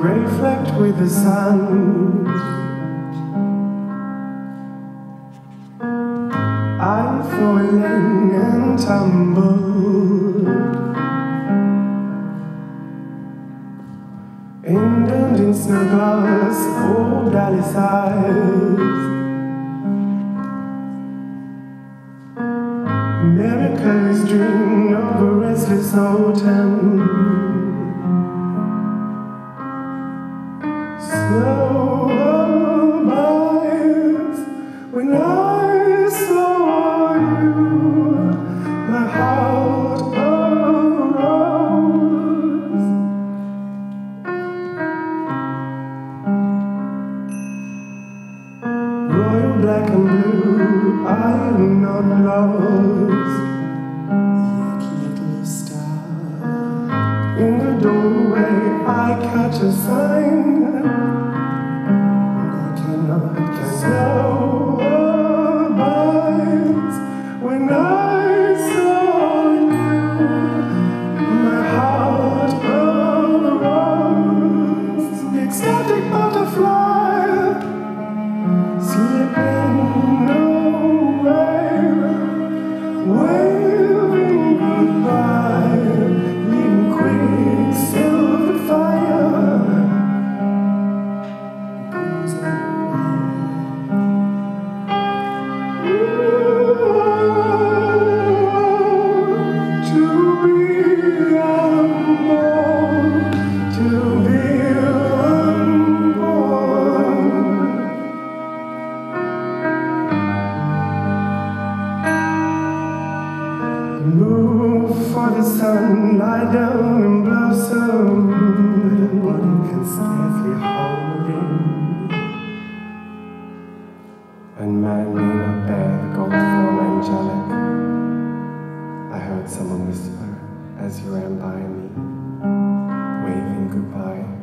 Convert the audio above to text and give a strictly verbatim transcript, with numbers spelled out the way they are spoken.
grey flecked with the sun. I'm falling and tumbled, indented in snow glass, old Alice eyes. America's dream of a restless autumn. Snow miles when I saw you, my heart arose. Royal black and blue, I am not lost. Yet little star, in the doorway I catch a sign. I cannot get snow abides when I saw you, my heart arose. The ecstatic butterfly slipping away, waving goodbye, leaving quicksilver fire. To be unborn, to be unborn. Move for the sun, lie down and blossom, but one can scarcely hold him. And man may not bear the gold form angelic. I heard someone whisper as you ran by me, waving goodbye.